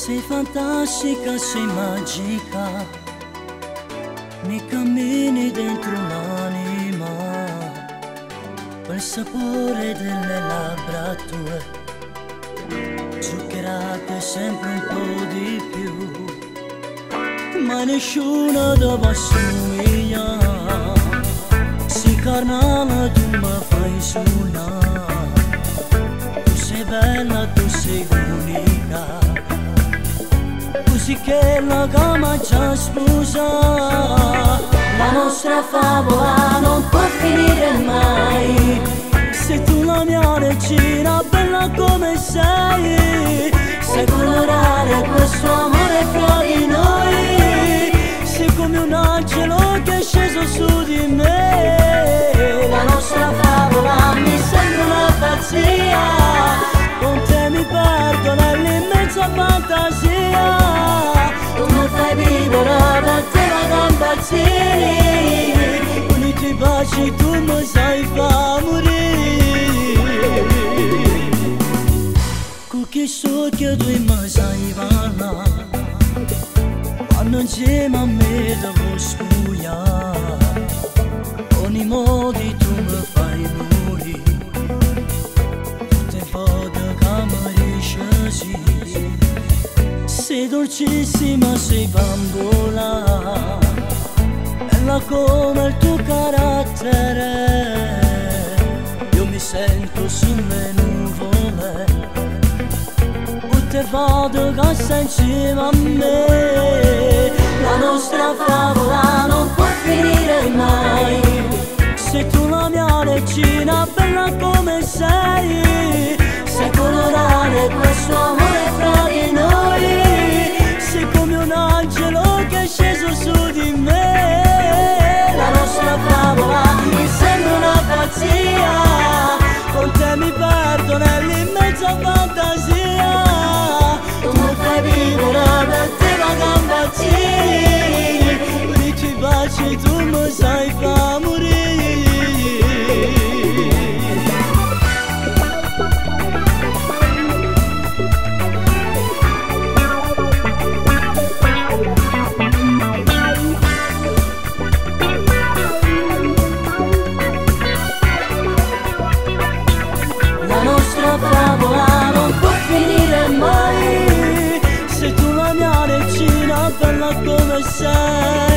Sei fantastica, sei magica, mi cammini dentro l'anima, quel sapore delle labbra tue, zuccherate sempre un po' di più, ma nessuno dove assomiglia, si carnale tu mi fai suonare, tu sei bella, tu sei unica, così che la gama già sposa. La nostra favola non può finire mai, sei tu la mia regina, bella come sei, sai colorare questo amore fra di noi, sei come un angelo che è sceso su di me. La nostra favola mi sembra una pazzia, con te mi perdo nell'immensa fantasia, tu mi fai vivere da te la impazzire, con i tuoi baci tu mi sai far morire, con chi so che tu mi sai parlare, quando insieme a me devo spugliare, ogni modi tu mi fai morire, tutte volte che mi risci, sei dolcissima, sei bambola, bella come il tuo carattere, io mi sento sulle nuvole, tutte volte che sei insieme a me. La nostra favola non può finire mai, sei tu la mia regina, bella come sei, sai colorare questo amore fra di noi, sei come un angelo che è sceso su di me. La nostra favola mi sembra una pazzia, con te mi perdo nell'immensa fantasia, tu mi fai vivere per te la impazzire, con i tuoi baci tu mi sai far morire. La nostra favola non può finire mai, sei tu la mia regina, bella come sei.